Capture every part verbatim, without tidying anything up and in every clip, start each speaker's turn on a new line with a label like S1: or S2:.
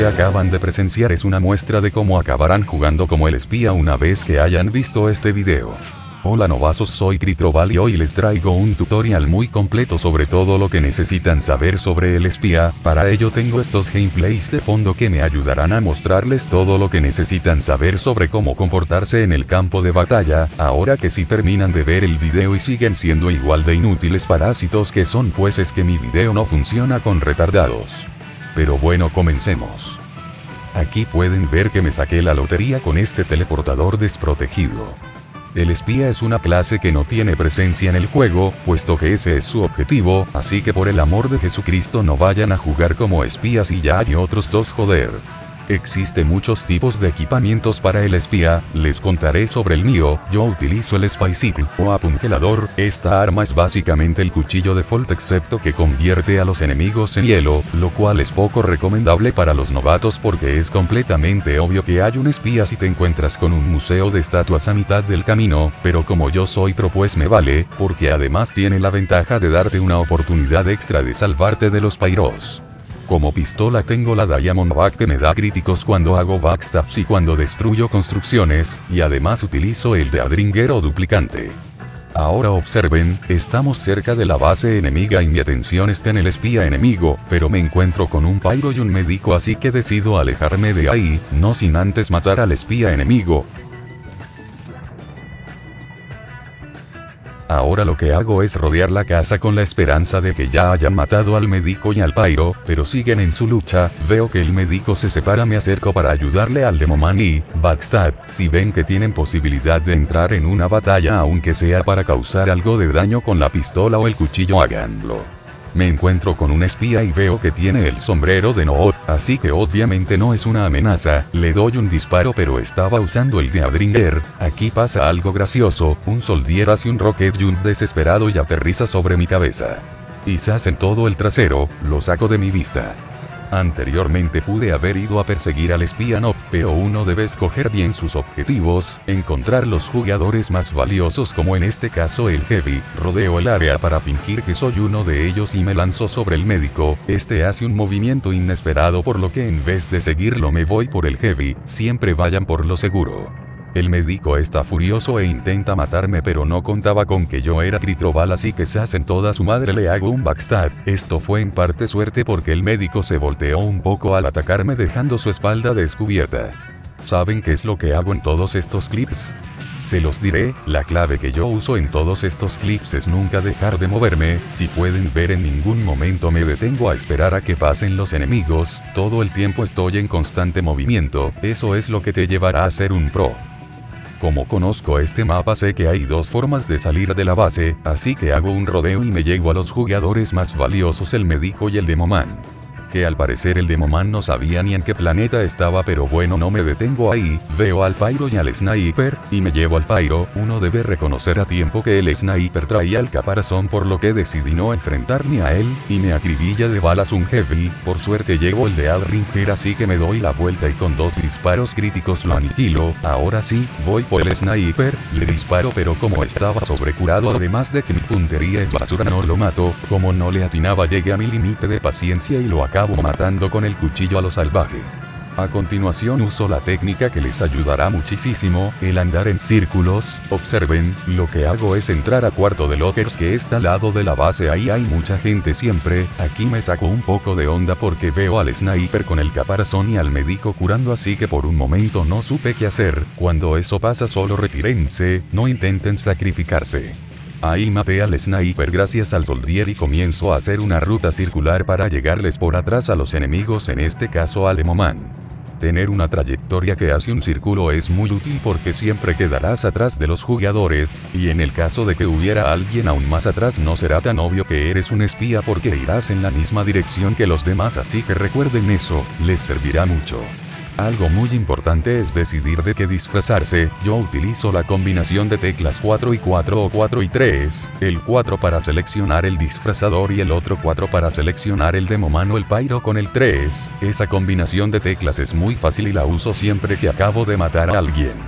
S1: que acaban de presenciar es una muestra de cómo acabarán jugando como el espía una vez que hayan visto este video. Hola novazos, soy Critroval y hoy les traigo un tutorial muy completo sobre todo lo que necesitan saber sobre el espía. Para ello tengo estos gameplays de fondo que me ayudarán a mostrarles todo lo que necesitan saber sobre cómo comportarse en el campo de batalla. Ahora que si terminan de ver el video y siguen siendo igual de inútiles parásitos que son, pues es que mi video no funciona con retardados. Pero bueno, comencemos. Aquí pueden ver que me saqué la lotería con este teleportador desprotegido. El espía es una clase que no tiene presencia en el juego, puesto que ese es su objetivo, así que por el amor de Jesucristo no vayan a jugar como espías y ya hay otros dos, joder. Existen muchos tipos de equipamientos para el espía, les contaré sobre el mío. Yo utilizo el Spycicle o apungelador. Esta arma es básicamente el cuchillo default excepto que convierte a los enemigos en hielo, lo cual es poco recomendable para los novatos porque es completamente obvio que hay un espía si te encuentras con un museo de estatuas a mitad del camino, pero como yo soy pro pues me vale, porque además tiene la ventaja de darte una oportunidad extra de salvarte de los pyros. Como pistola tengo la Diamondback que me da críticos cuando hago backstabs y cuando destruyo construcciones, y además utilizo el de Adringer o duplicante. Ahora observen, estamos cerca de la base enemiga y mi atención está en el espía enemigo, pero me encuentro con un pyro y un médico, así que decido alejarme de ahí, no sin antes matar al espía enemigo. Ahora lo que hago es rodear la casa con la esperanza de que ya hayan matado al médico y al pyro, pero siguen en su lucha. Veo que el médico se separa, me acerco para ayudarle al Demoman y, backstab, si ven que tienen posibilidad de entrar en una batalla aunque sea para causar algo de daño con la pistola o el cuchillo, háganlo. Me encuentro con un espía y veo que tiene el sombrero de Nood, así que obviamente no es una amenaza. Le doy un disparo pero estaba usando el de Adringer. Aquí pasa algo gracioso, un soldier hace un rocket jump desesperado y aterriza sobre mi cabeza. Quizás en todo el trasero, lo saco de mi vista. Anteriormente pude haber ido a perseguir al espía no, pero uno debe escoger bien sus objetivos, encontrar los jugadores más valiosos como en este caso el Heavy, rodeo el área para fingir que soy uno de ellos y me lanzo sobre el médico. Este hace un movimiento inesperado por lo que en vez de seguirlo me voy por el Heavy, siempre vayan por lo seguro. El médico está furioso e intenta matarme pero no contaba con que yo era Critroval, así que se hacen toda su madre, le hago un backstab. Esto fue en parte suerte porque el médico se volteó un poco al atacarme dejando su espalda descubierta. ¿Saben qué es lo que hago en todos estos clips? Se los diré, la clave que yo uso en todos estos clips es nunca dejar de moverme. Si pueden ver, en ningún momento me detengo a esperar a que pasen los enemigos, todo el tiempo estoy en constante movimiento. Eso es lo que te llevará a ser un pro. Como conozco este mapa sé que hay dos formas de salir de la base, así que hago un rodeo y me llego a los jugadores más valiosos, el médico y el Demoman. Que al parecer el Demoman no sabía ni en qué planeta estaba, pero bueno, no me detengo ahí. Veo al pyro y al sniper, y me llevo al pyro. Uno debe reconocer a tiempo que el sniper traía el caparazón, por lo que decidí no enfrentarme a él, y me acribilla de balas un Heavy. Por suerte llevo el de Adringer, así que me doy la vuelta y con dos disparos críticos lo aniquilo. Ahora sí, voy por el sniper, le disparo pero como estaba sobrecurado además de que mi puntería es basura no lo mato. Como no le atinaba llegué a mi límite de paciencia y lo acabo matando con el cuchillo a lo salvaje. A continuación uso la técnica que les ayudará muchísimo, el andar en círculos. Observen, lo que hago es entrar a cuarto de lockers que está al lado de la base, ahí hay mucha gente siempre. Aquí me saco un poco de onda porque veo al sniper con el caparazón y al médico curando, así que por un momento no supe qué hacer. Cuando eso pasa solo retírense, no intenten sacrificarse. Ahí maté al sniper gracias al soldier y comienzo a hacer una ruta circular para llegarles por atrás a los enemigos, en este caso al Demoman. Tener una trayectoria que hace un círculo es muy útil porque siempre quedarás atrás de los jugadores, y en el caso de que hubiera alguien aún más atrás no será tan obvio que eres un espía porque irás en la misma dirección que los demás, así que recuerden eso, les servirá mucho. Algo muy importante es decidir de qué disfrazarse. Yo utilizo la combinación de teclas cuatro y cuatro o cuatro y tres, el cuatro para seleccionar el disfrazador y el otro cuatro para seleccionar el Demoman o el pyro con el tres. Esa combinación de teclas es muy fácil y la uso siempre que acabo de matar a alguien.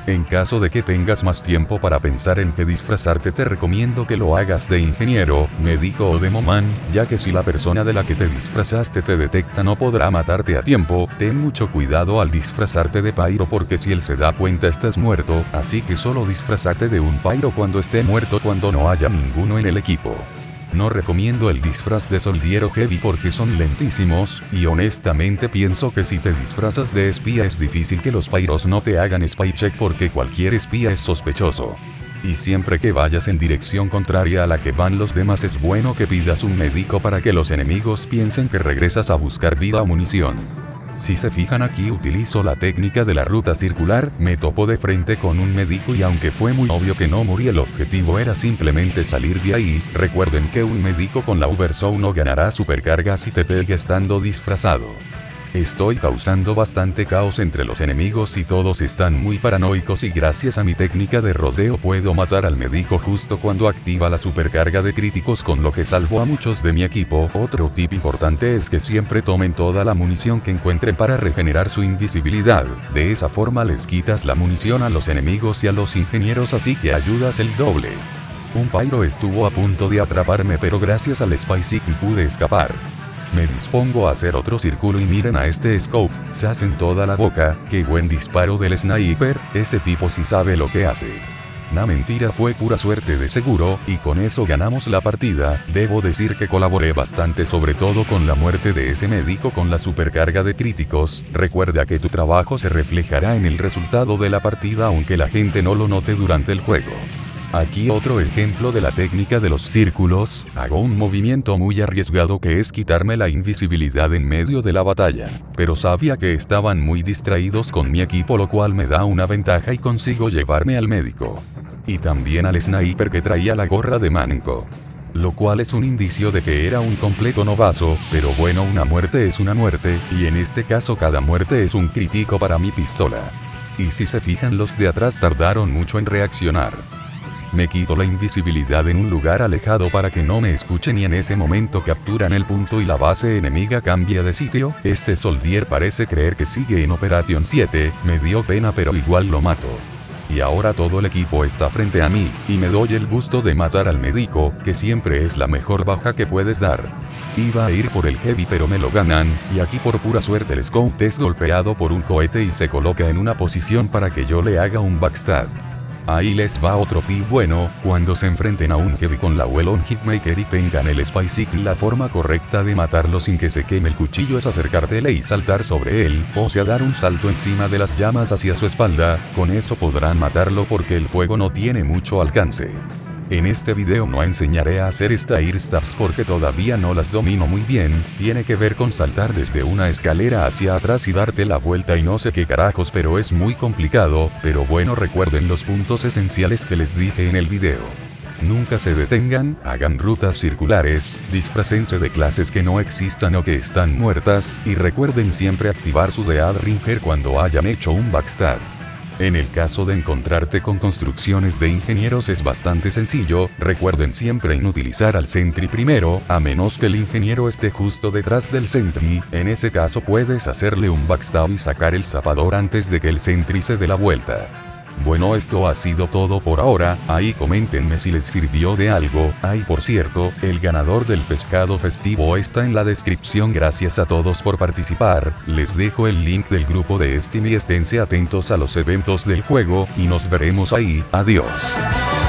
S1: En caso de que tengas más tiempo para pensar en qué disfrazarte, te recomiendo que lo hagas de ingeniero, médico o demoman, ya que si la persona de la que te disfrazaste te detecta no podrá matarte a tiempo. Ten mucho cuidado al disfrazarte de Pyro porque si él se da cuenta estás muerto, así que solo disfrazate de un Pyro cuando esté muerto cuando no haya ninguno en el equipo. No recomiendo el disfraz de Soldier o Heavy porque son lentísimos, y honestamente pienso que si te disfrazas de espía es difícil que los Pyros no te hagan spy check porque cualquier espía es sospechoso. Y siempre que vayas en dirección contraria a la que van los demás es bueno que pidas un médico para que los enemigos piensen que regresas a buscar vida o munición. Si se fijan aquí utilizo la técnica de la ruta circular, me topo de frente con un médico y aunque fue muy obvio que no morí el objetivo era simplemente salir de ahí. Recuerden que un médico con la Uberzone no ganará supercarga si te pega estando disfrazado. Estoy causando bastante caos entre los enemigos y todos están muy paranoicos y gracias a mi técnica de rodeo puedo matar al médico justo cuando activa la supercarga de críticos, con lo que salvo a muchos de mi equipo. Otro tip importante es que siempre tomen toda la munición que encuentren para regenerar su invisibilidad, de esa forma les quitas la munición a los enemigos y a los ingenieros, así que ayudas el doble. Un Pyro estuvo a punto de atraparme pero gracias al Spy Cycle pude escapar. Me dispongo a hacer otro círculo y miren a este scope, se hace en toda la boca. Qué buen disparo del sniper, ese tipo sí sabe lo que hace. Na mentira, fue pura suerte de seguro, y con eso ganamos la partida. Debo decir que colaboré bastante, sobre todo con la muerte de ese médico con la supercarga de críticos. Recuerda que tu trabajo se reflejará en el resultado de la partida aunque la gente no lo note durante el juego. Aquí otro ejemplo de la técnica de los círculos, hago un movimiento muy arriesgado que es quitarme la invisibilidad en medio de la batalla, pero sabía que estaban muy distraídos con mi equipo, lo cual me da una ventaja y consigo llevarme al médico. Y también al sniper que traía la gorra de manco. Lo cual es un indicio de que era un completo novazo, pero bueno, una muerte es una muerte, y en este caso cada muerte es un crítico para mi pistola. Y si se fijan, los de atrás tardaron mucho en reaccionar. Me quito la invisibilidad en un lugar alejado para que no me escuchen y en ese momento capturan el punto y la base enemiga cambia de sitio. Este Soldier parece creer que sigue en Operación siete, me dio pena pero igual lo mato. Y ahora todo el equipo está frente a mí, y me doy el gusto de matar al médico, que siempre es la mejor baja que puedes dar. Iba a ir por el Heavy pero me lo ganan, y aquí por pura suerte el Scout es golpeado por un cohete y se coloca en una posición para que yo le haga un backstab. Ahí les va otro tip bueno: cuando se enfrenten a un Heavy con la Well on Hitmaker y tengan el Spy Cycle, la forma correcta de matarlo sin que se queme el cuchillo es acercártele y saltar sobre él, o sea dar un salto encima de las llamas hacia su espalda. Con eso podrán matarlo porque el fuego no tiene mucho alcance. En este video no enseñaré a hacer Stair Stabs porque todavía no las domino muy bien, tiene que ver con saltar desde una escalera hacia atrás y darte la vuelta y no sé qué carajos, pero es muy complicado. Pero bueno, recuerden los puntos esenciales que les dije en el video. Nunca se detengan, hagan rutas circulares, disfrácense de clases que no existan o que están muertas, y recuerden siempre activar su Dead Ringer cuando hayan hecho un backstab. En el caso de encontrarte con construcciones de ingenieros es bastante sencillo, recuerden siempre en utilizar al sentry primero, a menos que el ingeniero esté justo detrás del sentry. En ese caso puedes hacerle un backstab y sacar el zapador antes de que el sentry se dé la vuelta. Bueno, esto ha sido todo por ahora, ahí coméntenme si les sirvió de algo. Ay, por cierto, el ganador del pescado festivo está en la descripción. Gracias a todos por participar, les dejo el link del grupo de Steam y esténse atentos a los eventos del juego, y nos veremos ahí. Adiós.